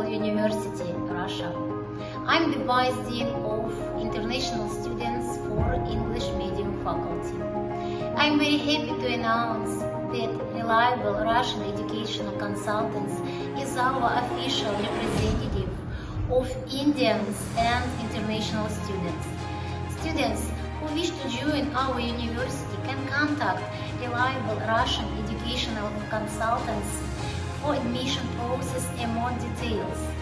University, Russia. I'm the Vice Dean of International Students for English Medium Faculty. I'm very happy to announce that Reliable Russian Educational Consultants is our official representative of Indians and international students. Students who wish to join our university can contact Reliable Russian Educational Consultants for admission process and more details.